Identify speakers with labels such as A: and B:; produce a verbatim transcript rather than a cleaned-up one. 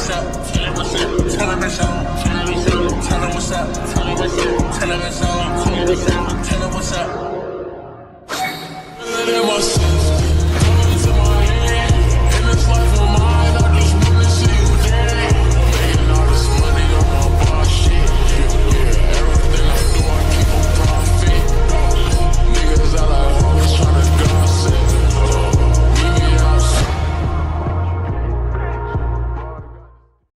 A: what's up, tell him what's up, tell him it's on, tell him it's on, tell him what's up, tell him what's up, tell him it's on, tell him it's on.